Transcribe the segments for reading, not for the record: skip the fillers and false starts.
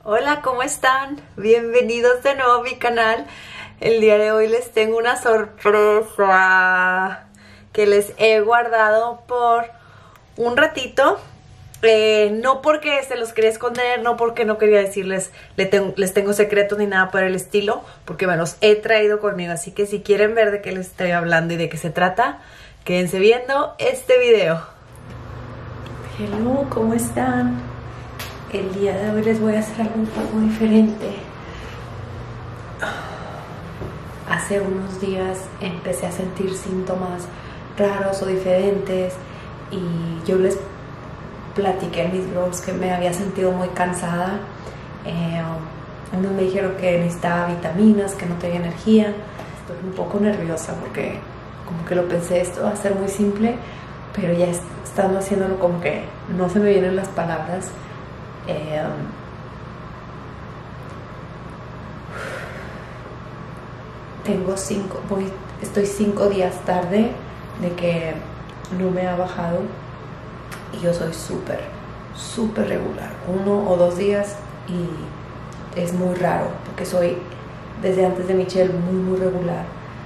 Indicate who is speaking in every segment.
Speaker 1: Hola, ¿cómo están? Bienvenidos de nuevo a mi canal. El día de hoy les tengo una sorpresa que les he guardado por un ratito. No porque se los quería esconder, no porque no quería decirles les tengo secretos ni nada por el estilo, porque me los he traído conmigo. Así que si quieren ver de qué les estoy hablando y de qué se trata, quédense viendo este video. Hello, ¿cómo están? El día de hoy les voy a hacer algo un poco diferente. Hace unos días empecé a sentir síntomas raros o diferentes y yo les platiqué en mis blogs que me había sentido muy cansada. Unos me dijeron que necesitaba vitaminas, que no tenía energía. Estoy un poco nerviosa porque como que lo pensé, esto va a ser muy simple, pero ya estando haciéndolo como que no se me vienen las palabras. Estoy 5 días tarde de que no me ha bajado y yo soy súper regular, 1 o 2 días, y es muy raro porque soy desde antes de Michelle muy regular.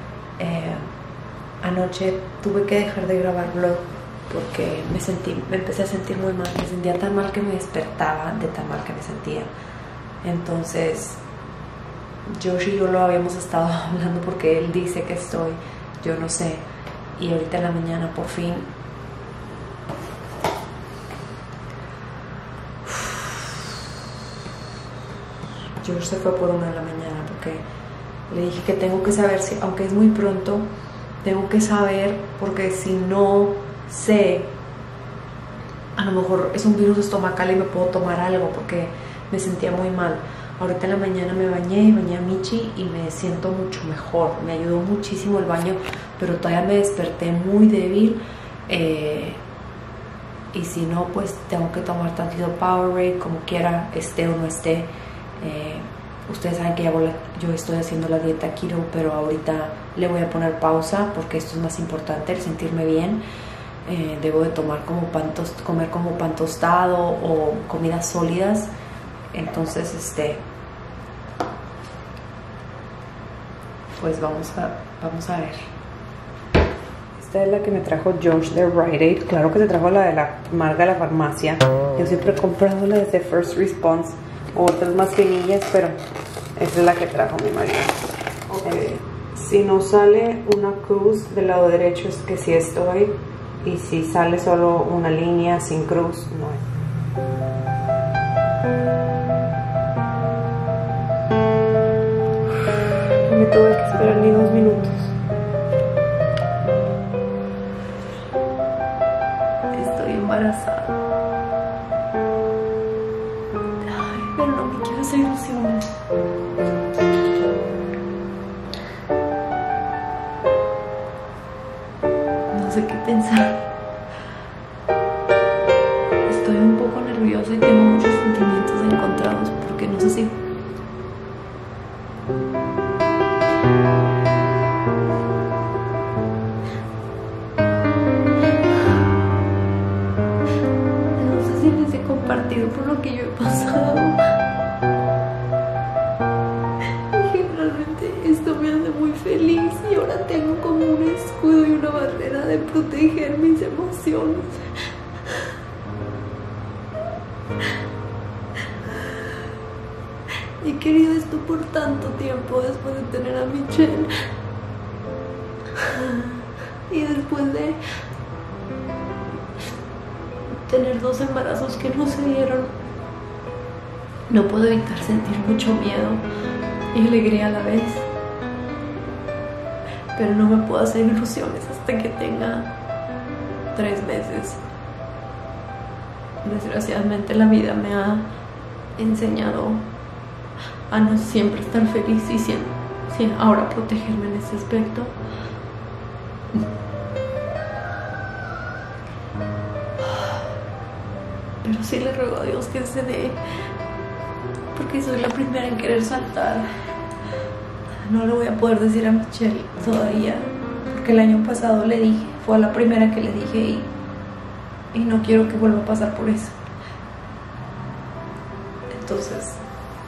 Speaker 1: Anoche tuve que dejar de grabar vlog porque me empecé a sentir muy mal. Me sentía tan mal que me despertaba de tan mal que me sentía. Entonces Josh y yo lo habíamos estado hablando porque él dice que yo no sé, y ahorita en la mañana por fin Josh se fue por 1 de la mañana porque le dije que tengo que saber, si aunque es muy pronto, tengo que saber, porque si no sé, a lo mejor es un virus estomacal y me puedo tomar algo, porque me sentía muy mal. Ahorita en la mañana me bañé a Michi y me siento mucho mejor. Me ayudó muchísimo el baño, pero todavía me desperté muy débil, y si no, pues tengo que tomar tantito Powerade, como quiera, esté o no esté. Ustedes saben que yo estoy haciendo la dieta keto, pero ahorita le voy a poner pausa porque esto es más importante, el sentirme bien. Debo de comer como pan tostado o comidas sólidas. Entonces pues vamos a ver. Esta es la que me trajo Josh de Rite Aid. Claro que se trajo la de la marca de la farmacia. Yo siempre he comprado la de First Response o otras más finillas, pero esta es la que trajo mi marido. Okay. Si no sale una cruz del lado derecho es que sí estoy, y si sale solo una línea sin cruz, no es. No me tuve que esperar ni 2 minutos. Estoy embarazada. Ay, pero no me quiero hacer ilusiones. No sé qué pensar. Estoy un poco nerviosa y tengo muchos sentimientos encontrados porque no sé si les he compartido por lo que yo he pasado. Y realmente esto me hace muy feliz y ahora tengo como un escudo y una barrera de proteger mis emociones. He querido esto por tanto tiempo después de tener a Michelle y después de tener 2 embarazos que no se dieron. No puedo evitar sentir mucho miedo y alegría a la vez, pero no me puedo hacer ilusiones hasta que tenga 3 meses. Desgraciadamente la vida me ha enseñado a no siempre estar feliz y sin ahora protegerme en ese aspecto. Pero sí le ruego a Dios que se dé, porque soy la primera en querer saltar. No lo voy a poder decir a Michelle todavía, porque el año pasado le dije, fue la primera que le dije, y no quiero que vuelva a pasar por eso. Entonces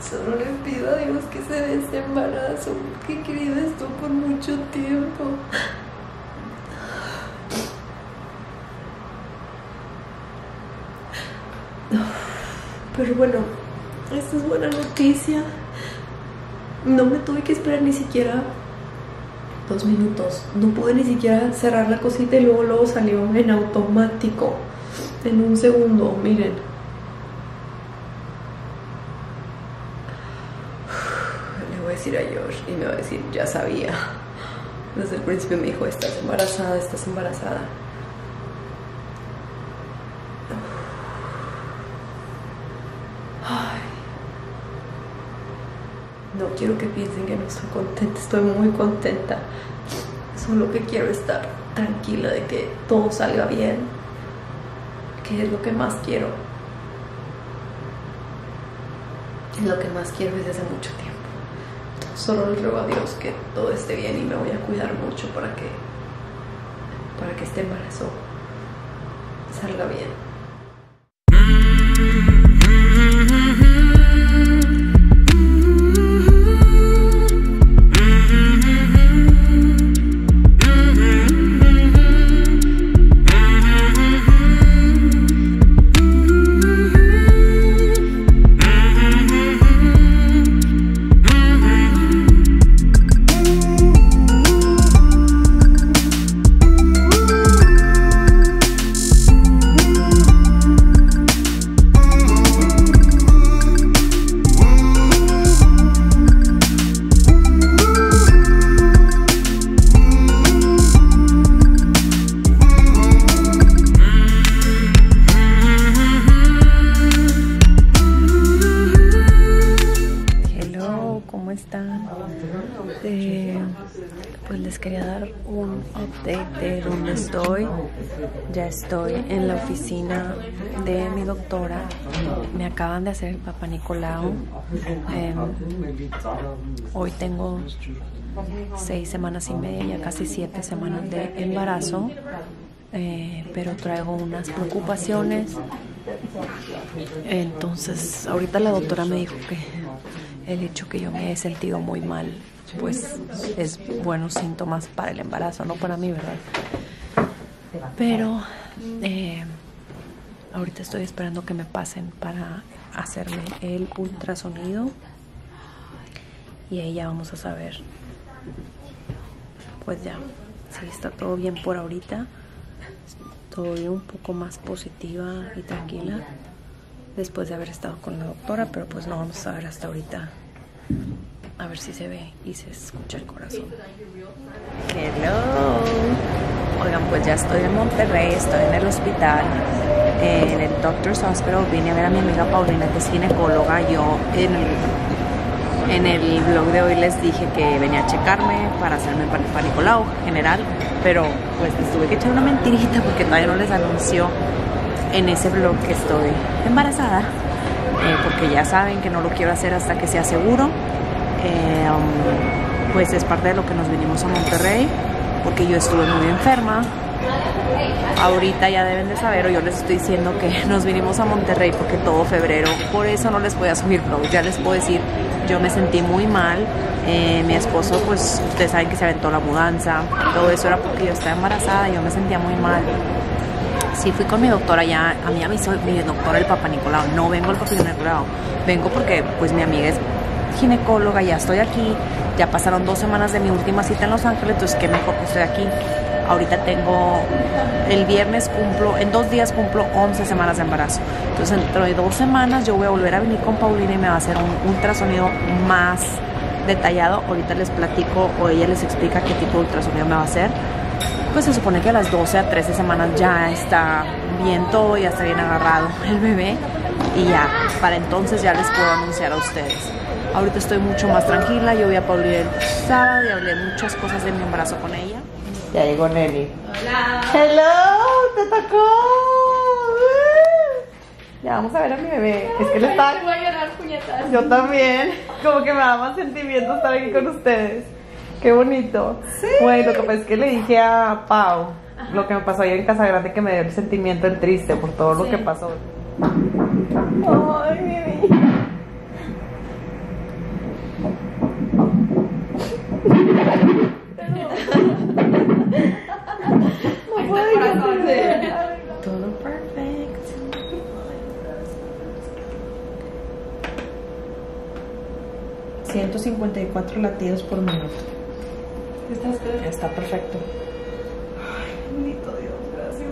Speaker 1: Solo le pido a Dios que se dé este embarazo, porque he querido esto por mucho tiempo. Pero bueno, esta es buena noticia. No me tuve que esperar ni siquiera 2 minutos. No pude ni siquiera cerrar la cosita y luego salió en automático. En un segundo, miren. Le voy a decir a Josh y me va a decir, ya sabía. Desde el principio me dijo, estás embarazada, estás embarazada. Ay. No quiero que piensen que no estoy contenta, estoy muy contenta. Solo que quiero estar tranquila de que todo salga bien, que es lo que más quiero. Es lo que más quiero desde hace mucho tiempo. Entonces, solo le ruego a Dios que todo esté bien y me voy a cuidar mucho para que este embarazo salga bien. Pues les quería dar un update de dónde estoy. Ya estoy en la oficina de mi doctora. Me acaban de hacer el Papá Nicolau. Hoy tengo 6 semanas y media, ya casi 7 semanas de embarazo. Pero traigo unas preocupaciones. Entonces ahorita la doctora me dijo que el hecho que yo me he sentido muy mal pues es buenos síntomas para el embarazo, no para mí, ¿verdad? Pero ahorita estoy esperando que me pasen para hacerme el ultrasonido y ahí ya vamos a saber, pues ya, si está todo bien por ahorita. Estoy un poco más positiva y tranquila después de haber estado con la doctora, pero pues no vamos a ver hasta ahorita. A ver si se ve y se escucha el corazón. Hello. Oigan, pues ya estoy en Monterrey, estoy en el hospital, en el Doctor's Hospital. Vine a ver a mi amiga Paulina, que es ginecóloga. Yo en el blog de hoy les dije que venía a checarme para hacerme el Papá Nicolau general, pero pues les tuve que echar una mentirita porque todavía no les anunció en ese blog que estoy embarazada, porque ya saben que no lo quiero hacer hasta que sea seguro. Pues es parte de lo que nos vinimos a Monterrey, porque yo estuve muy enferma. Ahorita ya deben de saber, o yo les estoy diciendo que nos vinimos a Monterrey porque todo febrero, por eso no les voy a subir vlog. Ya les puedo decir, yo me sentí muy mal. Mi esposo, pues ustedes saben que se aventó la mudanza, todo eso era porque yo estaba embarazada y yo me sentía muy mal. Sí, fui con mi doctora ya. A mí me hizo mi doctora el Papá Nicolau. No vengo al Papá Nicolau, vengo porque pues mi amiga es ginecóloga, ya estoy aquí, ya pasaron 2 semanas de mi última cita en Los Ángeles, entonces qué mejor que estoy aquí. Ahorita tengo, el viernes en 2 días cumplo 11 semanas de embarazo, entonces dentro de 2 semanas yo voy a volver a venir con Paulina y me va a hacer un ultrasonido más detallado. Ahorita les platico o ella les explica qué tipo de ultrasonido me va a hacer. Pues se supone que a las 12 a 13 semanas ya está bien todo, ya está bien agarrado el bebé y ya, para entonces ya les puedo anunciar a ustedes. Ahorita estoy mucho más tranquila. Yo vi a Paulina el sábado y hablé muchas cosas de mi embarazo con ella. Ya llegó Nelly. Hola. Hello, te tocó. Ya vamos a ver a mi bebé. Es que le está. Voy a llorar, puñetas. Yo también. Como que me da más sentimiento estar aquí con ustedes. Qué bonito. Sí. Bueno, lo que pasa es que le dije a Pau lo que me pasó ayer en Casa Grande, que me dio el sentimiento el triste por todo lo que pasó. Ay, mi vida. No puedo hacer. Todo perfecto. $154 latidos por minuto.
Speaker 2: ¿Estás bien?
Speaker 1: Está perfecto.
Speaker 2: Ay, bendito Dios, gracias.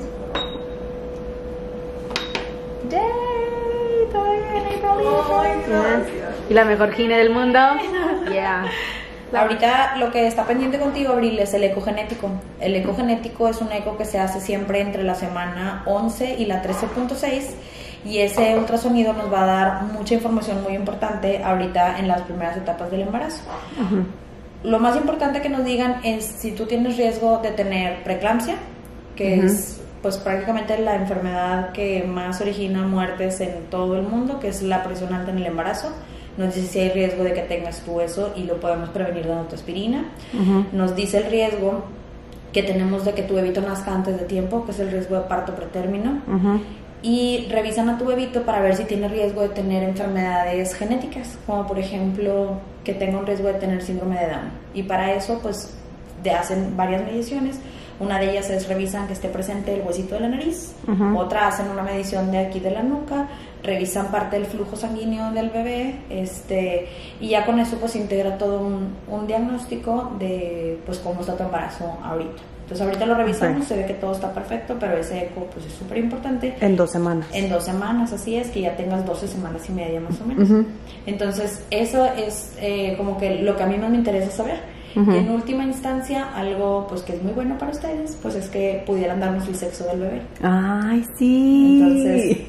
Speaker 1: ¡Yay! Todo bien,
Speaker 2: Ay, gracias.
Speaker 1: Y la mejor gine del mundo. Yeah.
Speaker 3: Ahorita lo que está pendiente contigo, Abril, es el ecogenético. El ecogenético es un eco que se hace siempre entre la semana 11 y la 13.6 y ese ultrasonido nos va a dar mucha información muy importante ahorita en las primeras etapas del embarazo. Lo más importante que nos digan es si tú tienes riesgo de tener preeclampsia, que es pues prácticamente la enfermedad que más origina muertes en todo el mundo, que es la presión alta en el embarazo. Nos dice si hay riesgo de que tengas tú eso y lo podemos prevenir dando tu aspirina. Nos dice el riesgo que tenemos de que tu bebito nazca antes de tiempo, que es el riesgo de parto pretérmino. Y revisan a tu bebito para ver si tiene riesgo de tener enfermedades genéticas, como por ejemplo que tenga un riesgo de tener síndrome de Down. Y para eso pues hacen varias mediciones. Una de ellas es revisan que esté presente el huesito de la nariz, otra hacen una medición de aquí de la nuca, revisan parte del flujo sanguíneo del bebé, y ya con eso pues integra todo un diagnóstico de pues cómo está tu embarazo ahorita. Entonces ahorita lo revisamos, se ve que todo está perfecto, pero ese eco pues es súper importante.
Speaker 1: En 2 semanas.
Speaker 3: En 2 semanas, así es, que ya tengas 12 semanas y media más o menos. Entonces eso es como que lo que a mí más me interesa saber. Y en última instancia, algo pues que es muy bueno para ustedes, pues es que pudieran darnos el sexo del bebé.
Speaker 1: Ay, sí.
Speaker 3: Entonces,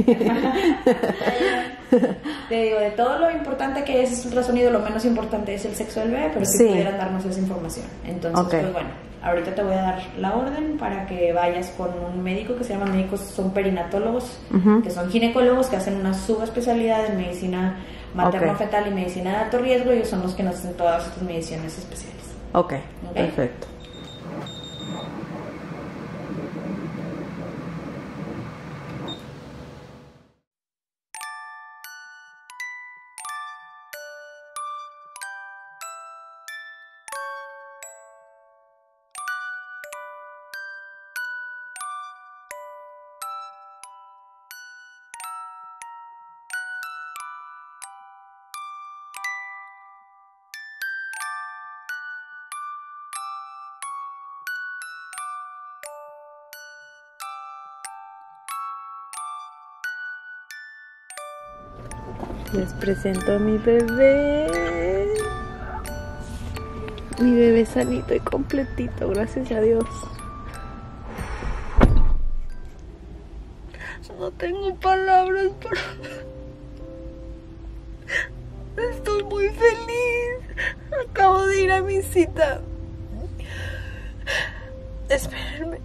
Speaker 3: te digo, de todo lo importante que es el ultrasonido, lo menos importante es el sexo del bebé, pero si pudieran darnos esa información. Entonces, pues bueno, ahorita te voy a dar la orden para que vayas con un médico que se llama médicos, son perinatólogos, que son ginecólogos que hacen una subespecialidad en medicina materno-fetal y medicina de alto riesgo. Ellos son los que nos hacen todas estas mediciones especiales.
Speaker 1: Ok, perfecto. Les presento a mi bebé. Mi bebé sanito y completito, gracias a Dios. No tengo palabras para... Estoy muy feliz. Acabo de ir a mi cita. Espérenme.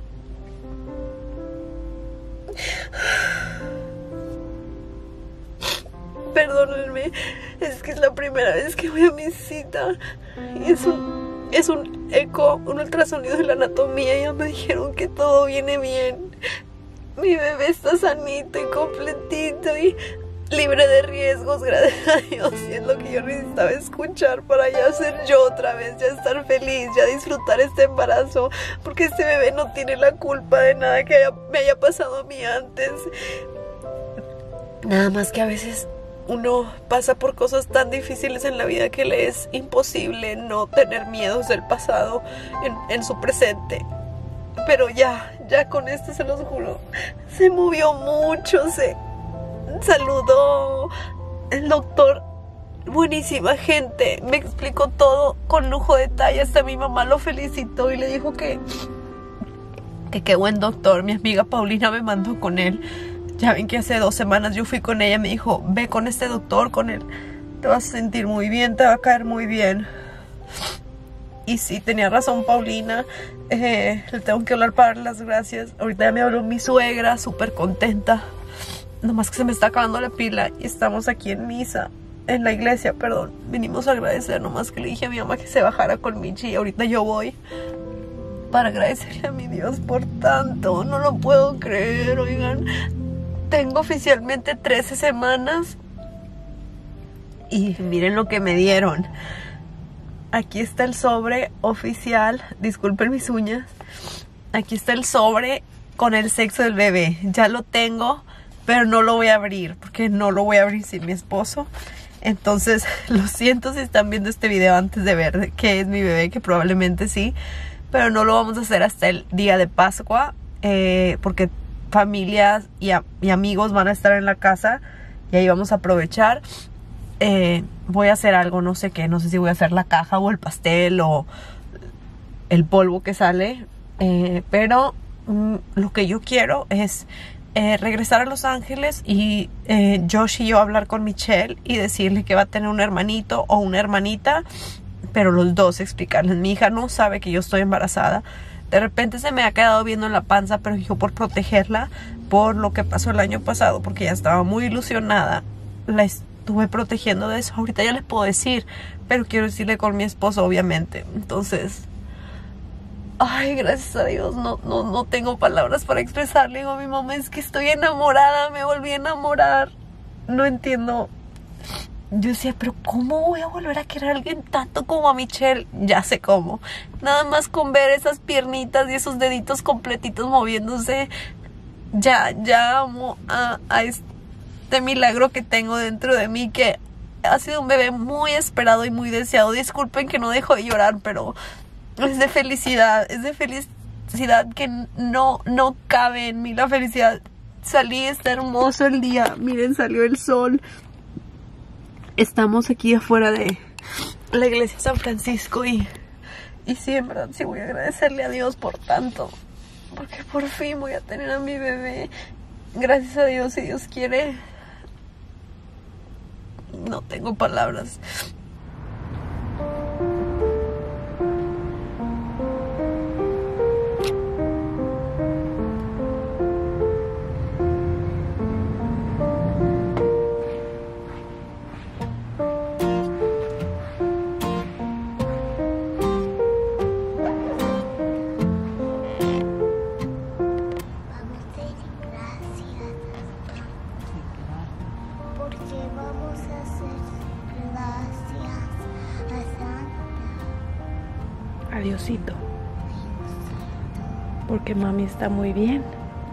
Speaker 1: Perdónenme, es que es la primera vez que voy a mi cita y es un eco, un ultrasonido de la anatomía. Ya me dijeron que todo viene bien. Mi bebé está sanito y completito y libre de riesgos, gracias a Dios. Y es lo que yo necesitaba escuchar para ya ser yo otra vez, ya estar feliz, ya disfrutar este embarazo, porque este bebé no tiene la culpa de nada que me haya pasado a mí antes. Nada más que a veces uno pasa por cosas tan difíciles en la vida que le es imposible no tener miedos del pasado en su presente. Pero ya con esto se los juro, se movió mucho, se saludó el doctor, buenísima gente, me explicó todo con lujo de detalle, hasta mi mamá lo felicitó y le dijo que qué buen doctor. Mi amiga Paulina me mandó con él. Ya ven que hace 2 semanas yo fui con ella, me dijo, ve con este doctor, con él, te vas a sentir muy bien, te va a caer muy bien. Y sí, tenía razón Paulina, le tengo que hablar para dar las gracias. Ahorita ya me habló mi suegra, súper contenta, nomás que se me está acabando la pila y estamos aquí en misa, en la iglesia, perdón. Vinimos a agradecer, nomás que le dije a mi mamá que se bajara con Michi y ahorita yo voy para agradecerle a mi Dios por tanto. No lo puedo creer, oigan. Tengo oficialmente 13 semanas y miren lo que me dieron. Aquí está el sobre oficial. Disculpen mis uñas. Aquí está el sobre con el sexo del bebé. Ya lo tengo, pero no lo voy a abrir porque no lo voy a abrir sin mi esposo. Entonces, lo siento si están viendo este video antes de ver qué es mi bebé, que probablemente sí, pero no lo vamos a hacer hasta el día de Pascua, porque familias y amigos van a estar en la casa y ahí vamos a aprovechar. Voy a hacer algo, no sé qué, no sé si voy a hacer la caja o el pastel o el polvo que sale, pero lo que yo quiero es regresar a Los Ángeles y Josh y yo hablar con Michelle y decirle que va a tener un hermanito o una hermanita, pero los dos explicarles. Mi hija no sabe que yo estoy embarazada. De repente se me ha quedado viendo en la panza, pero yo por protegerla, por lo que pasó el año pasado, porque ella estaba muy ilusionada, la estuve protegiendo de eso. Ahorita ya les puedo decir, pero quiero decirle con mi esposo, obviamente. Entonces, ay, gracias a Dios, no tengo palabras para expresarle. Digo a mi mamá, es que estoy enamorada, me volví a enamorar. No entiendo. Yo decía, pero ¿cómo voy a volver a querer a alguien tanto como a Michelle? Ya sé cómo. Nada más con ver esas piernitas y esos deditos completitos moviéndose. Ya amo a este milagro que tengo dentro de mí, que ha sido un bebé muy esperado y muy deseado. Disculpen que no dejo de llorar, pero es de felicidad que no cabe en mí la felicidad. Salí, está hermoso el día, miren, salió el sol. Estamos aquí afuera de la iglesia de San Francisco y sí, en verdad sí voy a agradecerle a Dios por tanto, porque por fin voy a tener a mi bebé. Gracias a Dios, si Dios quiere. No tengo palabras. Diosito, porque mami está muy bien.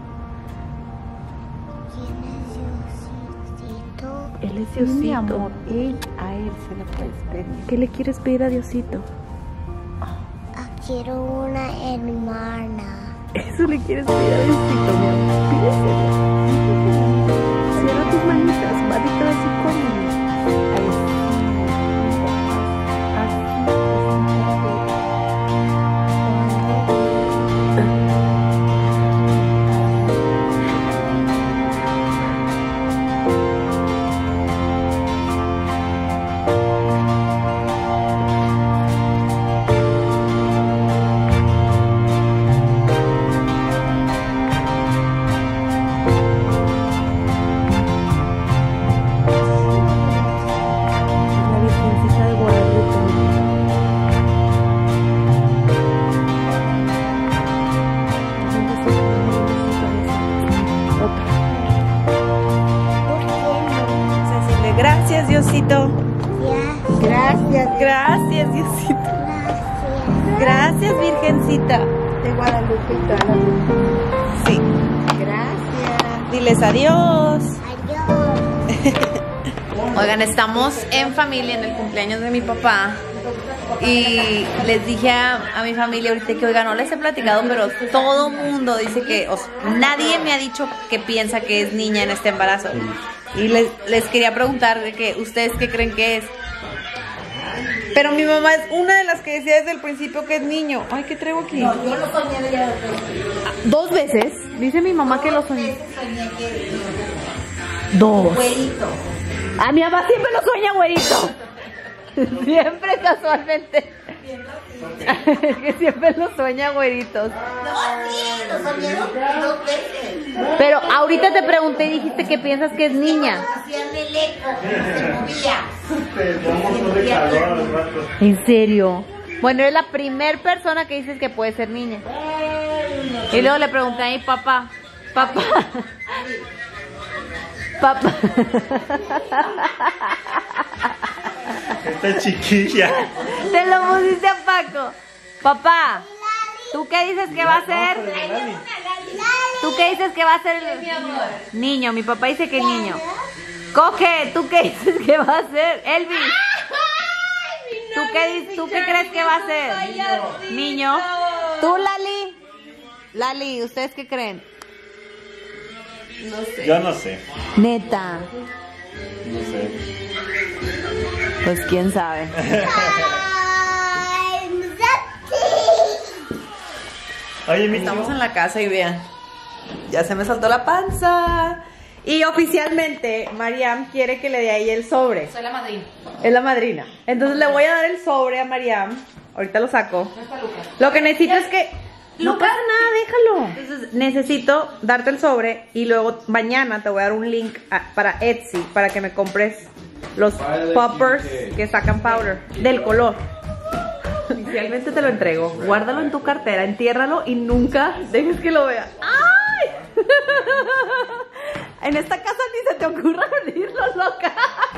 Speaker 4: ¿Quién es Diosito?
Speaker 1: Él es Diosito.
Speaker 4: Mi amor, a él se le puede pedir.
Speaker 1: ¿Qué le quieres pedir a Diosito?
Speaker 4: Quiero una hermana.
Speaker 1: Eso le quieres pedir a Diosito, mi amor. Pídeselo. Cierra tus manitas, manita así conmigo. Gracias, Diosito. Gracias, Diosito. Gracias, Virgencita
Speaker 4: De Guadalupe.
Speaker 1: Sí.
Speaker 4: Gracias.
Speaker 1: Diles adiós.
Speaker 4: Adiós.
Speaker 3: Oigan, estamos en familia en el cumpleaños de mi papá y les dije a mi familia ahorita que, oigan, no les he platicado, pero todo mundo dice que, nadie me ha dicho que piensa que es niña en este embarazo. Y les quería preguntar de que ustedes qué creen que es. Pero mi mamá es una de las que decía desde el principio que es niño. Ay, ¿qué traigo aquí?
Speaker 4: No, yo lo soñé ya
Speaker 3: 2 veces. Dice mi mamá que lo soñé.
Speaker 4: soñé que
Speaker 3: 2.
Speaker 4: güerito.
Speaker 3: A mi mamá siempre lo sueña güerito. Siempre casualmente. Que siempre lo sueña güeritos.
Speaker 4: No, sí, lo soñé 2 veces.
Speaker 3: Pero ahorita te pregunté y dijiste que piensas que es niña.
Speaker 4: Hacían el eco, se movía.
Speaker 3: ¿En serio? Bueno, eres la primer persona que dices que puede ser niña. Y luego le pregunté a mi papá. Papá.
Speaker 5: Esta chiquilla.
Speaker 1: Te lo pusiste a Paco. Papá, ¿tú qué dices que va a ser? ¿Tú qué dices que va a ser el niño? Mi papá dice que el niño. Coge, ¿tú qué dices que va a ser? Elvis. ¿Tú qué crees que va a ser? Niño. ¿Tú, Lali? Lali, ¿ustedes qué creen?
Speaker 2: No sé.
Speaker 5: Yo no sé.
Speaker 1: Neta.
Speaker 5: No sé.
Speaker 1: Pues quién sabe.
Speaker 5: Oye, mi
Speaker 1: Estamos en la casa y vean, ya se me saltó la panza. Y oficialmente Mariam quiere que le dé ahí el sobre.
Speaker 3: Soy la madrina.
Speaker 1: Es la madrina. Entonces le voy a dar el sobre a Mariam. Ahorita lo saco. Lo que necesito es que... No pasa nada, déjalo. Entonces necesito darte el sobre y luego mañana te voy a dar un link para Etsy para que me compres los poppers que sacan powder del color. Oficialmente te lo entrego. Guárdalo en tu cartera, entiérralo y nunca dejes que lo vea. ¡Ay! En esta casa ni se te ocurra abrirlo, loca.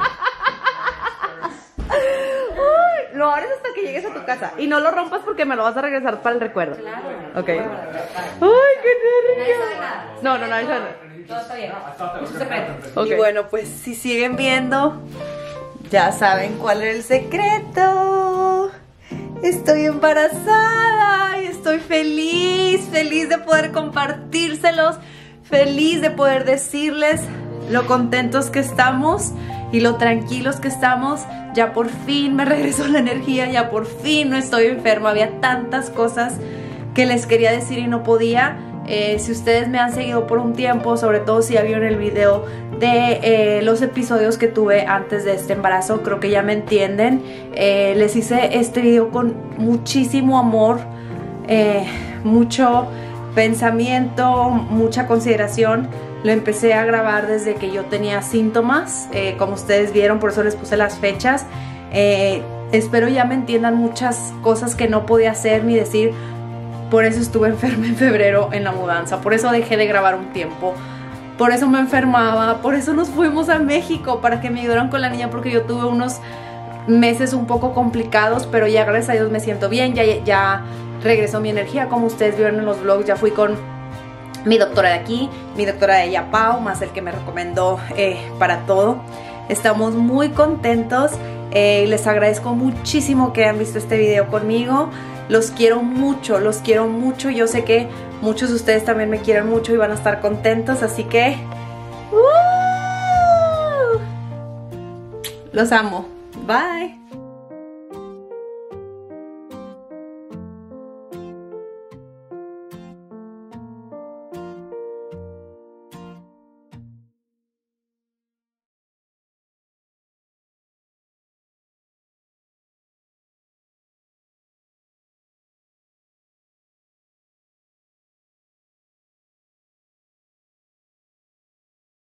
Speaker 1: Uy, lo abres hasta que llegues a tu casa y no lo rompas porque me lo vas a regresar para el recuerdo.
Speaker 3: Claro.
Speaker 1: Ok. Ay, qué nervio. No, nadie sabe nada.
Speaker 3: Todo está bien. Mucho secreto.
Speaker 1: Okay. Y bueno, pues si siguen viendo, ya saben cuál es el secreto. Estoy embarazada y estoy feliz de poder compartírselos, feliz de poder decirles lo contentos que estamos y lo tranquilos que estamos. Ya por fin me regresó la energía, ya por fin no estoy enferma. Había tantas cosas que les quería decir y no podía. Si ustedes me han seguido por un tiempo, sobre todo si ya vieron el video de los episodios que tuve antes de este embarazo, creo que ya me entienden. Les hice este video con muchísimo amor, mucho pensamiento, mucha consideración. Lo empecé a grabar desde que yo tenía síntomas, como ustedes vieron, por eso les puse las fechas. Espero ya me entiendan muchas cosas que no podía hacer ni decir. Por eso estuve enferma en febrero en la mudanza, por eso dejé de grabar un tiempo, por eso me enfermaba, por eso nos fuimos a México para que me ayudaran con la niña, porque yo tuve unos meses un poco complicados, pero ya gracias a Dios me siento bien, ya regresó mi energía, como ustedes vieron en los vlogs. Ya fui con mi doctora de aquí, mi doctora de ella, Pau, más el que me recomendó para todo. Estamos muy contentos, les agradezco muchísimo que hayan visto este video conmigo. Los quiero mucho, yo sé que muchos de ustedes también me quieren mucho y van a estar contentos, así que los amo, bye.